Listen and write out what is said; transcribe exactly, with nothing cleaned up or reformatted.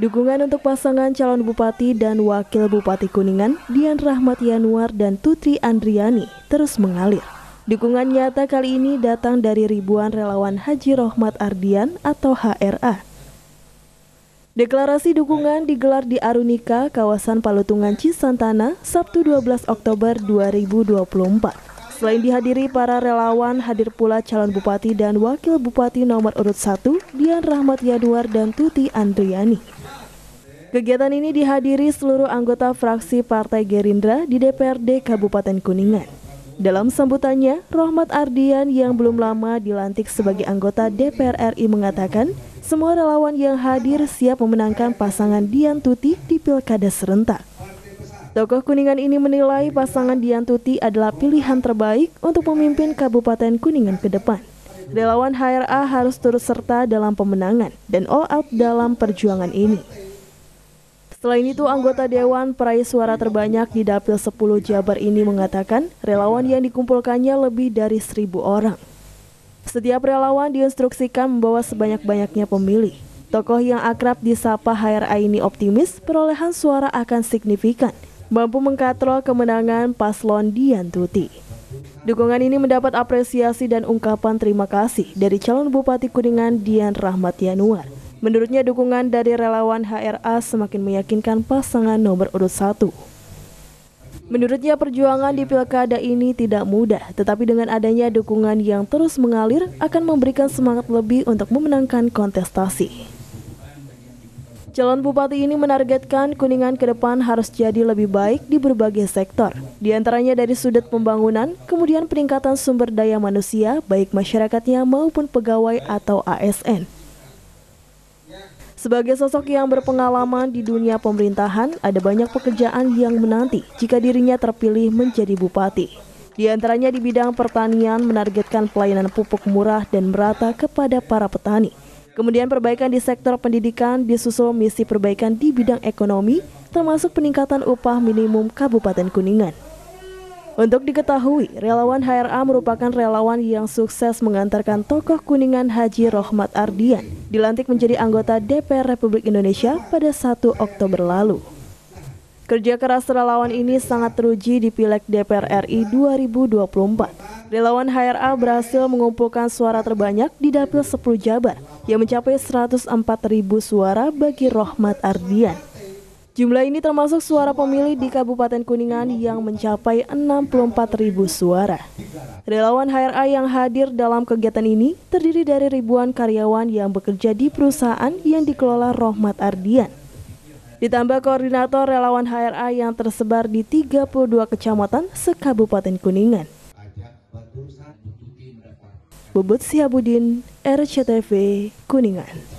Dukungan untuk pasangan calon Bupati dan Wakil Bupati Kuningan, Dian Rahmat Yanuar dan Tutri Andriani, terus mengalir. Dukungan nyata kali ini datang dari ribuan relawan Haji Rohmat Ardian atau H R A. Deklarasi dukungan digelar di Arunika, kawasan Palutungan Cisantana, Sabtu dua belas Oktober dua ribu dua puluh empat. Selain dihadiri para relawan, hadir pula calon Bupati dan Wakil Bupati nomor urut satu, Dian Rahmat Yanuar dan Tuti Andriani. Kegiatan ini dihadiri seluruh anggota fraksi Partai Gerindra di D P R D Kabupaten Kuningan. Dalam sambutannya, Rohmat Ardian yang belum lama dilantik sebagai anggota D P R R I mengatakan, semua relawan yang hadir siap memenangkan pasangan Dian Tuti di Pilkada serentak. Tokoh Kuningan ini menilai pasangan Dian Tuti adalah pilihan terbaik untuk memimpin Kabupaten Kuningan ke depan. Relawan H R A harus turut serta dalam pemenangan dan all out dalam perjuangan ini. Selain itu, anggota Dewan Peraih Suara terbanyak di Dapil sepuluh Jabar ini mengatakan relawan yang dikumpulkannya lebih dari seribu orang. Setiap relawan diinstruksikan membawa sebanyak-banyaknya pemilih. Tokoh yang akrab disapa H R A ini optimis perolehan suara akan signifikan, mampu mengkatrol kemenangan paslon Dian Tuti. Dukungan ini mendapat apresiasi dan ungkapan terima kasih dari calon Bupati Kuningan Dian Rahmat Yanuar. Menurutnya dukungan dari relawan H R A semakin meyakinkan pasangan nomor urut satu. Menurutnya perjuangan di pilkada ini tidak mudah, tetapi dengan adanya dukungan yang terus mengalir akan memberikan semangat lebih untuk memenangkan kontestasi. Calon Bupati ini menargetkan Kuningan ke depan harus jadi lebih baik di berbagai sektor, di antaranya dari sudut pembangunan, kemudian peningkatan sumber daya manusia, baik masyarakatnya maupun pegawai atau A S N. Sebagai sosok yang berpengalaman di dunia pemerintahan, ada banyak pekerjaan yang menanti jika dirinya terpilih menjadi bupati. Di antaranya di bidang pertanian menargetkan pelayanan pupuk murah dan merata kepada para petani. Kemudian perbaikan di sektor pendidikan disusul misi perbaikan di bidang ekonomi, termasuk peningkatan upah minimum Kabupaten Kuningan. Untuk diketahui, relawan H R A merupakan relawan yang sukses mengantarkan tokoh Kuningan Haji Rohmat Ardian dilantik menjadi anggota D P R Republik Indonesia pada satu Oktober lalu. Kerja keras relawan ini sangat teruji di Pileg D P R R I dua ribu dua puluh empat. Relawan H R A berhasil mengumpulkan suara terbanyak di Dapil sepuluh Jabar yang mencapai seratus empat ribu suara bagi Rohmat Ardian. Jumlah ini termasuk suara pemilih di Kabupaten Kuningan yang mencapai enam puluh empat ribu suara. Relawan H R A yang hadir dalam kegiatan ini terdiri dari ribuan karyawan yang bekerja di perusahaan yang dikelola Rohmat Ardian. Ditambah koordinator relawan H R A yang tersebar di tiga puluh dua kecamatan se-Kabupaten Kuningan. Bubut Sihabudin, R C T V, Kuningan.